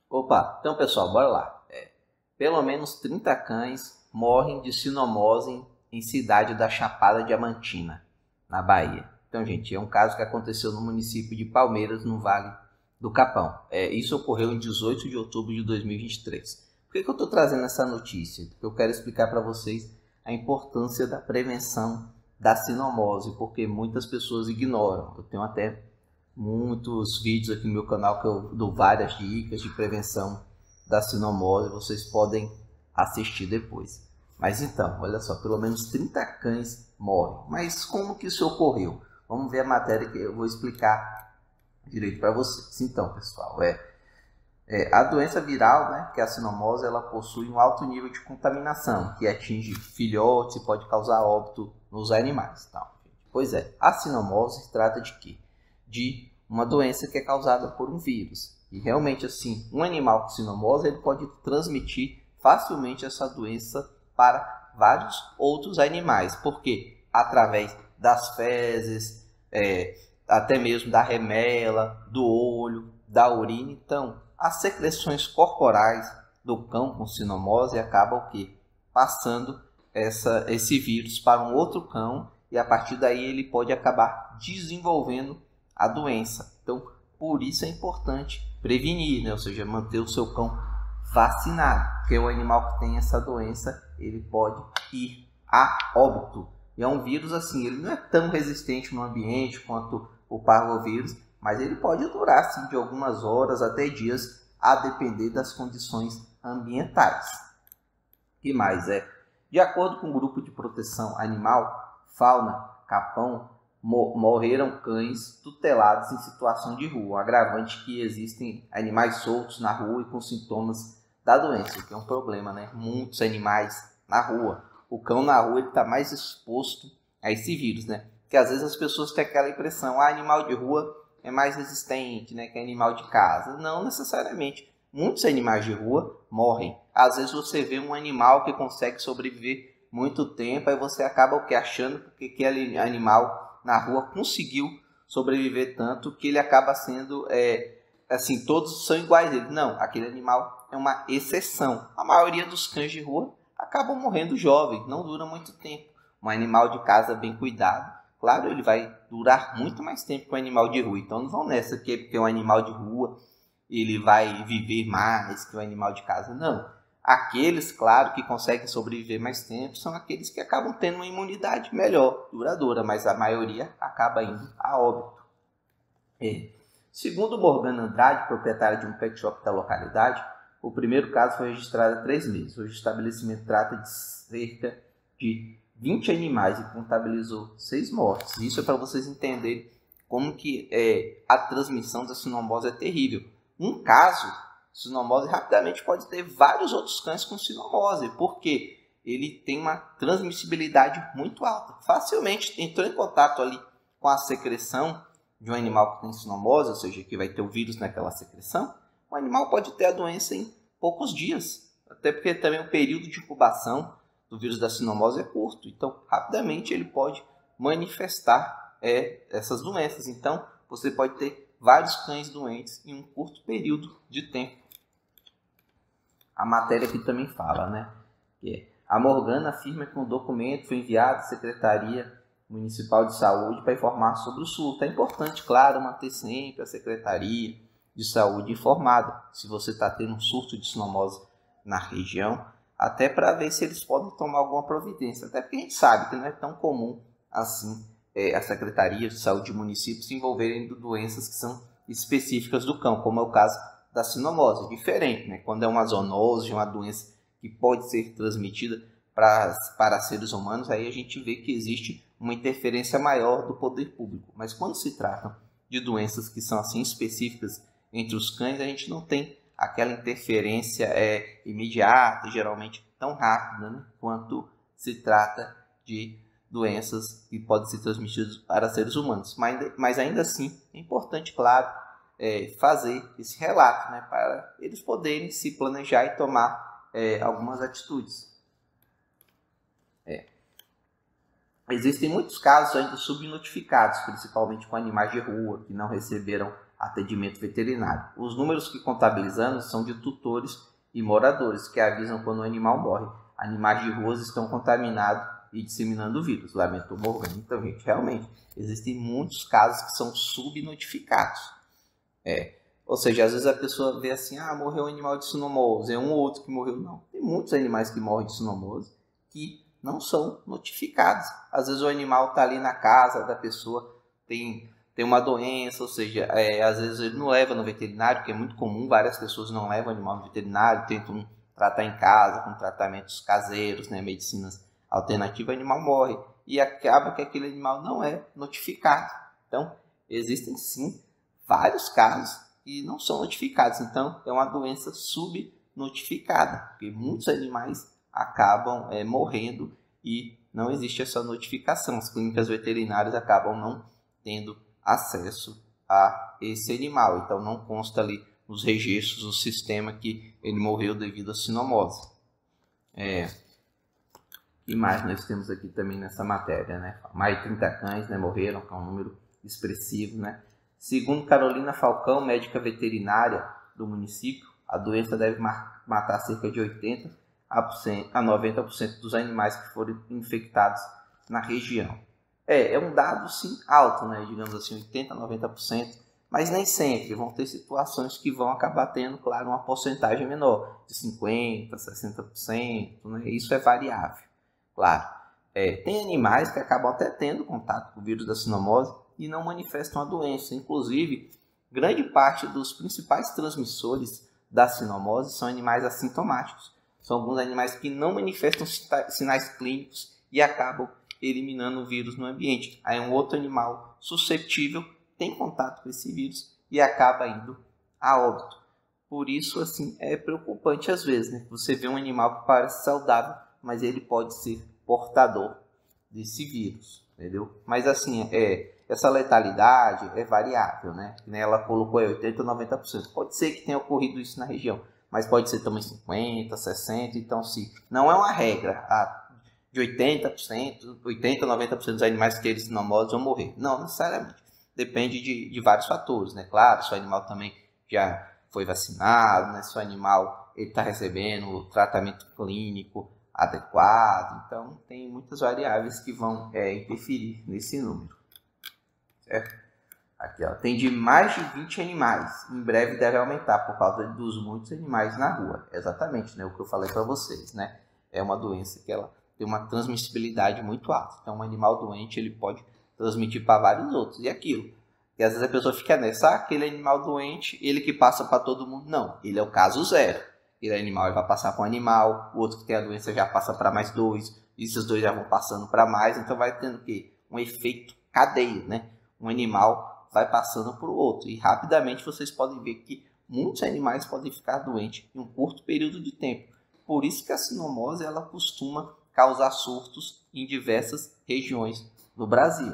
Opa, então pessoal, bora lá. Pelo menos 30 cães morrem de sinomose em cidade da Chapada Diamantina, na Bahia. Então, gente, é um caso que aconteceu no município de Palmeiras, no Vale do Capão. Isso ocorreu em 18 de outubro de 2023. Por que eu estou trazendo essa notícia? Porque eu quero explicar para vocês a importância da prevenção da sinomose, porque muitas pessoas ignoram. Eu tenho até muitos vídeos aqui no meu canal que eu dou várias dicas de prevenção da sinomose, vocês podem assistir depois. Mas então, olha só, pelo menos 30 cães morrem. Mas como que isso ocorreu? Vamos ver a matéria que eu vou explicar direito para vocês. Então, pessoal, a doença viral, né, que é a sinomose, ela possui um alto nível de contaminação, que atinge filhotes e pode causar óbito nos animais. Então, pois é, a sinomose se trata de quê? De uma doença que é causada por um vírus. E realmente, assim, um animal com sinomose ele pode transmitir facilmente essa doença para vários outros animais. Porque através das fezes, até mesmo da remela, do olho, da urina. Então, as secreções corporais do cão com sinomose acabam o quê? Passando esse vírus para um outro cão e a partir daí ele pode acabar desenvolvendo a doença. Então, por isso é importante prevenir, né? Ou seja, manter o seu cão vacinado, porque o animal que tem essa doença, ele pode ir a óbito. E é um vírus assim, ele não é tão resistente no ambiente quanto o parvovírus, mas ele pode durar assim, de algumas horas até dias, a depender das condições ambientais. O que mais é? De acordo com o Grupo de Proteção Animal, Fauna, Capão, morreram cães tutelados em situação de rua, um agravante que existem animais soltos na rua e com sintomas da doença, que é um problema, né? Muitos animais na rua. O cão na rua está mais exposto a esse vírus, né? Porque às vezes as pessoas têm aquela impressão, animal de rua é mais resistente, né, que animal de casa. Não necessariamente. Muitos animais de rua morrem. Às vezes você vê um animal que consegue sobreviver muito tempo, aí você acaba achando que aquele animal na rua conseguiu sobreviver tanto que ele acaba sendo, assim, todos são iguais a ele. Não, aquele animal é uma exceção. A maioria dos cães de rua acabam morrendo jovens, não dura muito tempo. Um animal de casa bem cuidado, claro, ele vai durar muito mais tempo que um animal de rua. Então não vão nessa porque um animal de rua ele vai viver mais que um animal de casa. Não. Aqueles, claro, que conseguem sobreviver mais tempo são aqueles que acabam tendo uma imunidade melhor, duradoura, mas a maioria acaba indo a óbito. Segundo Morgana Andrade, proprietária de um pet shop da localidade, o primeiro caso foi registrado há 3 meses. Hoje o estabelecimento trata de cerca de 20 animais e contabilizou 6 mortes. Isso é para vocês entenderem como que a transmissão da sinomose é terrível. Um caso sinomose rapidamente pode ter vários outros cães com sinomose, porque ele tem uma transmissibilidade muito alta. Facilmente entrou em contato ali com a secreção de um animal que tem sinomose, ou seja, que vai ter o vírus naquela secreção, o animal pode ter a doença em poucos dias, até porque também o período de incubação do vírus da sinomose é curto, então rapidamente ele pode manifestar essas doenças. Então você pode ter vários cães doentes em um curto período de tempo. A matéria aqui também fala, né? A Morgana afirma que um documento foi enviado à Secretaria Municipal de Saúde para informar sobre o surto. É importante, claro, manter sempre a Secretaria de Saúde informada se você está tendo um surto de sinomose na região, até para ver se eles podem tomar alguma providência. Até porque a gente sabe que não é tão comum assim a Secretaria de Saúde de municípios se envolverem em doenças que são específicas do cão, como é o caso da sinomose. Diferente, né? Quando é uma zoonose, uma doença que pode ser transmitida para seres humanos, aí a gente vê que existe uma interferência maior do poder público. Mas quando se trata de doenças que são assim específicas entre os cães, a gente não tem aquela interferência imediata, geralmente tão rápida, né? Quanto se trata de doenças que podem ser transmitidas para seres humanos. Mas ainda assim é importante, claro, fazer esse relato, né, para eles poderem se planejar e tomar algumas atitudes. Existem muitos casos ainda subnotificados, principalmente com animais de rua, que não receberam atendimento veterinário. Os números que contabilizamos são de tutores e moradores que avisam quando o animal morre. Animais de ruas estão contaminados e disseminando o vírus, lamentou Morgan. Então, gente, realmente, existem muitos casos que são subnotificados. Ou seja, às vezes a pessoa vê assim, morreu um animal de sinomose, é um ou outro que morreu. Não, tem muitos animais que morrem de sinomose que não são notificados. Às vezes o animal está ali na casa da pessoa, tem uma doença, ou seja, às vezes ele não leva no veterinário, que é muito comum, várias pessoas não levam o animal no veterinário, tentam tratar em casa, com tratamentos caseiros, né, medicinas alternativas, o animal morre. E acaba que aquele animal não é notificado. Então, existem sim vários casos que não são notificados. Então, é uma doença subnotificada, porque muitos animais acabam morrendo e não existe essa notificação. As clínicas veterinárias acabam não tendo acesso a esse animal. Então, não consta ali nos registros, no sistema, que ele morreu devido à sinomose. E mais nós temos aqui também nessa matéria, né? Mais de 30 cães, né, morreram, que é um número expressivo, né? Segundo Carolina Falcão, médica veterinária do município, a doença deve matar cerca de 80% a 90% dos animais que forem infectados na região. É um dado, sim, alto, né? Digamos assim, 80% a 90%, mas nem sempre. Vão ter situações que vão acabar tendo, claro, uma porcentagem menor, de 50%, 60%, né? Isso é variável, claro. Tem animais que acabam até tendo contato com o vírus da sinomose e não manifestam a doença. Inclusive, grande parte dos principais transmissores da sinomose são animais assintomáticos. São alguns animais que não manifestam sinais clínicos e acabam eliminando o vírus no ambiente. Aí um outro animal suscetível tem contato com esse vírus e acaba indo a óbito. Por isso, assim, é preocupante às vezes, né? Você vê um animal que parece saudável, mas ele pode ser portador desse vírus, entendeu? Mas assim, essa letalidade é variável, né? Ela colocou 80% a 90%. Pode ser que tenha ocorrido isso na região, mas pode ser também 50%, 60%. Então, se não é uma regra de 80%, 80% a 90% dos animais que eles sinomose vão morrer. Não necessariamente. Depende de vários fatores, né? Claro, se o animal também já foi vacinado, né? Se o animal está recebendo tratamento clínico adequado. Então, tem muitas variáveis que vão interferir nesse número. Certo? Aqui, ó, tem de mais de 20 animais. Em breve deve aumentar por causa dos muitos animais na rua. Exatamente, né? O que eu falei para vocês, né? É uma doença que ela tem uma transmissibilidade muito alta. Então, um animal doente ele pode transmitir para vários outros. E aquilo, que às vezes a pessoa fica nessa, aquele animal doente, ele que passa para todo mundo. Não, ele é o caso zero. Ele animal, ele vai passar para um animal, o outro que tem a doença já passa para mais dois, e esses dois já vão passando para mais, então vai tendo o quê? Um efeito cadeia, né? Um animal vai passando para o outro, e rapidamente vocês podem ver que muitos animais podem ficar doentes em um curto período de tempo. Por isso que a sinomose ela costuma causar surtos em diversas regiões do Brasil.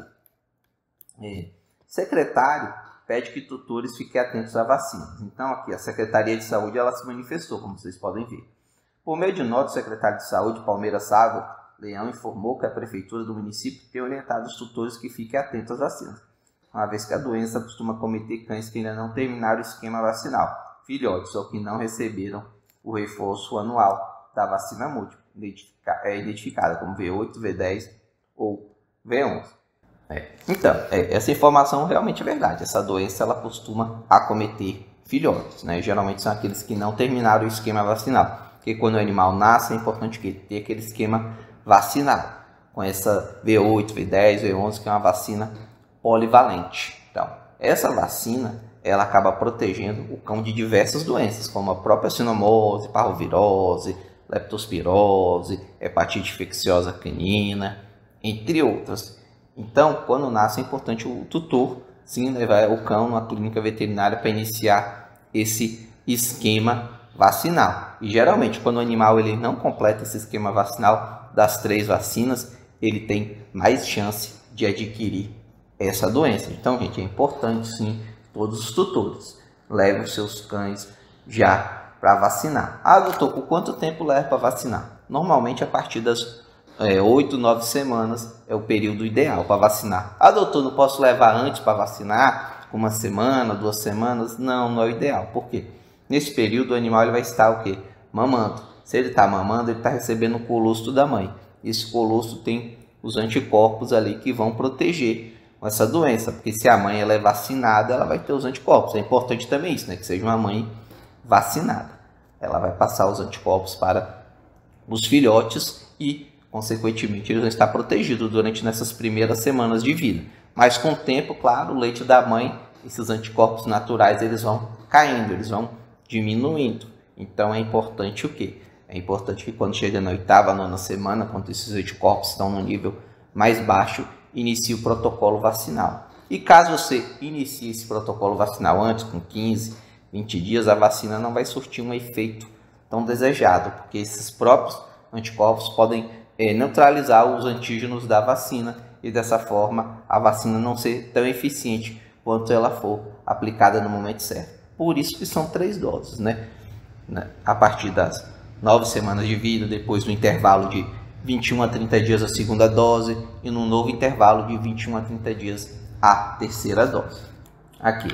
Secretário pede que tutores fiquem atentos à vacina. Então, aqui, a Secretaria de Saúde ela se manifestou, como vocês podem ver. Por meio de nota, o secretário de Saúde, Palmeira Sávio Leão, informou que a Prefeitura do município tem orientado os tutores que fiquem atentos às vacinas, uma vez que a doença costuma cometer cães que ainda não terminaram o esquema vacinal, filhotes ou que não receberam o reforço anual da vacina múltipla, identificada como V8, V10 ou V11. Então, essa informação realmente é verdade. Essa doença ela costuma acometer filhotes, né? Geralmente são aqueles que não terminaram o esquema vacinal. Porque quando o animal nasce é importante ter aquele esquema vacinal. Com essa V8, V10, V11, que é uma vacina polivalente. Então, essa vacina ela acaba protegendo o cão de diversas doenças, como a própria sinomose, parvovirose, leptospirose, hepatite infecciosa canina, entre outras. Então, quando nasce, é importante o tutor sim levar o cão numa clínica veterinária para iniciar esse esquema vacinal. E geralmente, quando o animal ele não completa esse esquema vacinal das 3 vacinas, ele tem mais chance de adquirir essa doença. Então, gente, é importante sim todos os tutores levem os seus cães já para vacinar. Doutor, por quanto tempo leva para vacinar? Normalmente, a partir das 8, 9 semanas é o período ideal para vacinar. Doutor, não posso levar antes para vacinar? com 1 semana, 2 semanas, não é o ideal. Por quê? Nesse período o animal ele vai estar o quê? Mamando. Se ele está mamando, ele está recebendo o colostro da mãe. Esse colostro tem os anticorpos ali que vão proteger essa doença, porque se a mãe ela é vacinada, ela vai ter os anticorpos. É importante também isso, né? Que seja uma mãe vacinada. Ela vai passar os anticorpos para os filhotes e, consequentemente, eles vão estar protegidos durante nessas primeiras semanas de vida. Mas com o tempo, claro, o leite da mãe, esses anticorpos naturais, eles vão caindo, eles vão diminuindo. Então é importante o quê? É importante que quando chega na 8ª, 9ª semana, quando esses anticorpos estão no nível mais baixo, inicie o protocolo vacinal. E caso você inicie esse protocolo vacinal antes, com 15, 20 dias, a vacina não vai surtir um efeito tão desejado, porque esses próprios anticorpos podem neutralizar os antígenos da vacina e dessa forma a vacina não ser tão eficiente quanto ela for aplicada no momento certo. Por isso que são 3 doses, né? A partir das 9 semanas de vida, depois do intervalo de 21 a 30 dias a segunda dose e no novo intervalo de 21 a 30 dias a terceira dose. Aqui.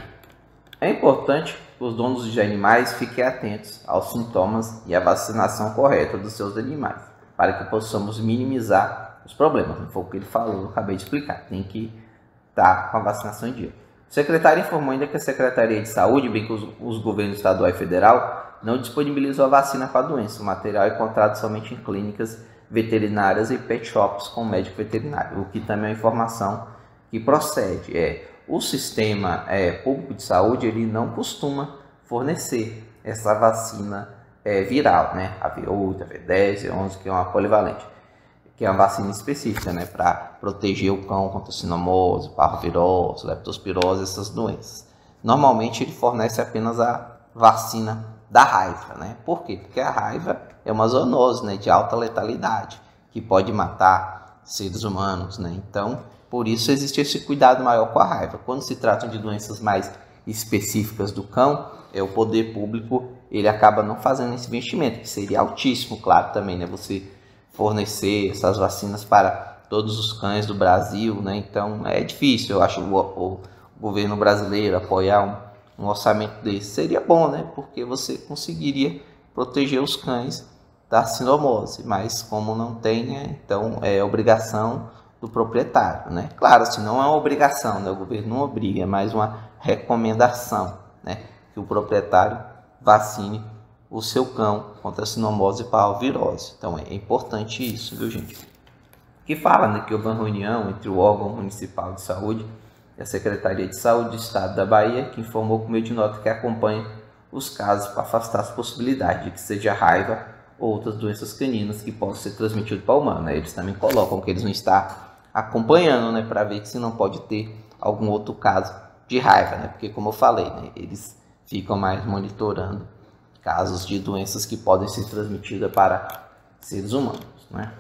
É importante que os donos de animais fiquem atentos aos sintomas e à vacinação correta dos seus animais, para que possamos minimizar os problemas. Foi o que ele falou, eu acabei de explicar. Tem que estar com a vacinação em dia. O secretário informou ainda que a Secretaria de Saúde, bem que os governos estadual e federal, não disponibilizou a vacina para a doença. O material é encontrado somente em clínicas veterinárias e pet shops com médico veterinário, o que também é uma informação que procede. O sistema público de saúde ele não costuma fornecer essa vacina viral, né? A V8, a V10, a V11, que é uma polivalente, que é uma vacina específica, né? Para proteger o cão contra cinomose, parvovirose, leptospirose, essas doenças. Normalmente ele fornece apenas a vacina da raiva, né? Por quê? Porque a raiva é uma zoonose, né? De alta letalidade, que pode matar seres humanos, né? Então, por isso existe esse cuidado maior com a raiva. Quando se tratam de doenças mais específicas do cão, o poder público ele acaba não fazendo esse investimento, que seria altíssimo, claro, também, né? Você fornecer essas vacinas para todos os cães do Brasil, né? Então é difícil, eu acho, o governo brasileiro apoiar um orçamento desse. Seria bom, né? Porque você conseguiria proteger os cães da cinomose, mas como não tem, né? Então é obrigação do proprietário, né? Claro, assim, não é uma obrigação, né? O governo não obriga, é mais uma recomendação, né? Que o proprietário vacine o seu cão contra a cinomose e parvovirose. Então é importante isso, viu, gente? Que fala, né, que houve uma reunião entre o órgão municipal de saúde e a Secretaria de Saúde do Estado da Bahia, que informou por meio de nota que acompanha os casos para afastar as possibilidades de que seja raiva ou outras doenças caninas que possam ser transmitidas para o humano, né? Eles também colocam que eles não estão acompanhando, né, para ver se não pode ter algum outro caso de raiva, né? Porque como eu falei, né, eles ficam mais monitorando casos de doenças que podem ser transmitidas para seres humanos, né?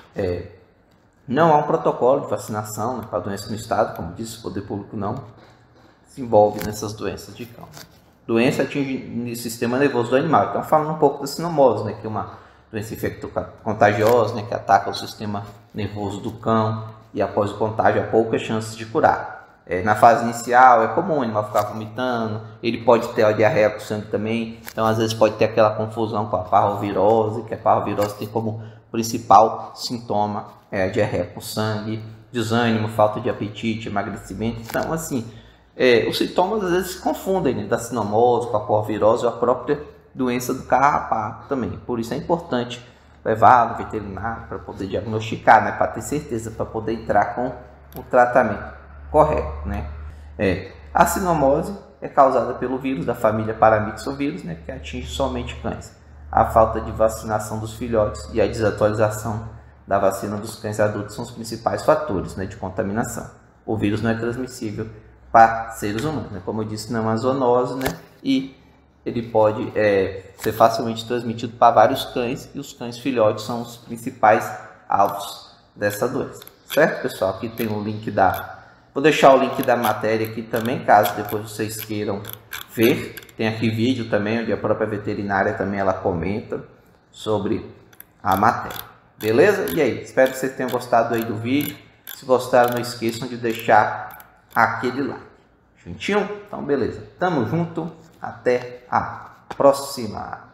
Não há um protocolo de vacinação, né, para doença no estado, como disse, o poder público não se envolve nessas doenças de cão. Doença atinge o sistema nervoso do animal. Então, falando um pouco da cinomose, né, que é uma doença infecto-contagiosa, né, que ataca o sistema nervoso do cão e após o contágio há poucas chances de curar. Na fase inicial é comum o animal ficar vomitando, ele pode ter a diarreia com sangue também, então às vezes pode ter aquela confusão com a parvovirose, que a parvovirose tem como principal sintoma a diarreia com sangue, desânimo, falta de apetite, emagrecimento. Então assim, os sintomas às vezes se confundem, né, da cinomose com a parvovirose ou a própria doença do carrapato também. Por isso é importante levar no veterinário para poder diagnosticar, né, para ter certeza, para poder entrar com o tratamento correto, né? A cinomose é causada pelo vírus da família Paramyxovírus, né, que atinge somente cães. A falta de vacinação dos filhotes e a desatualização da vacina dos cães adultos são os principais fatores, né, de contaminação. O vírus não é transmissível para seres humanos, né? Como eu disse, não é uma zoonose, né? E ele pode ser facilmente transmitido para vários cães, e os cães filhotes são os principais alvos dessa doença. Certo, pessoal? Aqui tem o link Vou deixar o link da matéria aqui também, caso depois vocês queiram ver. Tem aqui vídeo também, onde a própria veterinária também ela comenta sobre a matéria. Beleza? E aí, espero que vocês tenham gostado aí do vídeo. Se gostaram, não esqueçam de deixar aquele like. Juntinho? Então, beleza. Tamo junto. Até a próxima.